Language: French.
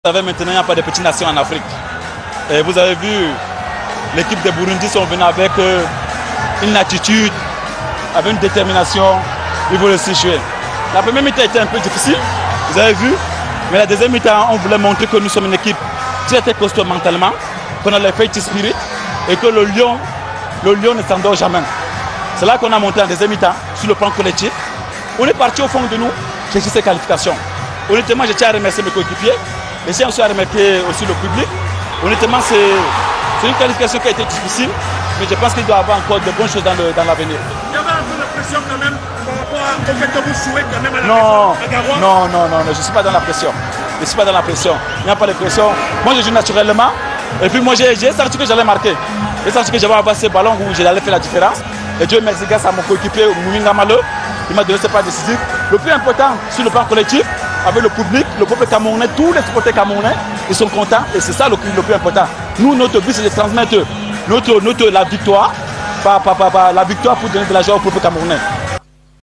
Vous savez, maintenant, il n'y a pas de petites nations en Afrique. Et vous avez vu, l'équipe de Burundi sont venus avec une attitude, avec une détermination. Ils voulaient aussi jouer. La première mi-temps était un peu difficile, vous avez vu. Mais la deuxième mi-temps, on voulait montrer que nous sommes une équipe très très costaud mentalement, qu'on a le fight spirit et que le lion ne s'endort jamais. C'est là qu'on a monté en deuxième mi-temps, sur le plan collectif. On est parti au fond de nous chercher ces qualifications. Honnêtement, je tiens à remercier mes coéquipiers. Je tiens aussi à remercier aussi le public. Honnêtement, c'est une qualification qui a été difficile, mais je pense qu'il doit y avoir encore de bonnes choses dans l'avenir. Il y avait un peu de pression quand même par rapport au fait que vous jouez quand même à la maison. Non, je ne suis pas dans la pression. Je ne suis pas dans la pression. Il n'y a pas de pression. Moi, je joue naturellement. Et puis moi, j'ai senti que j'allais marquer. J'ai senti que j'allais avoir ces ballons où j'allais faire la différence. Et Dieu merci, grâce à mon coéquipier, Mouinga Malo, il m'a donné ce pas décisif. Le plus important sur le plan collectif, avec le public, le peuple camerounais, tous les supporters camerounais, ils sont contents et c'est ça le plus important. Nous, notre but, c'est de transmettre la victoire, la victoire pour donner de la joie au peuple camerounais.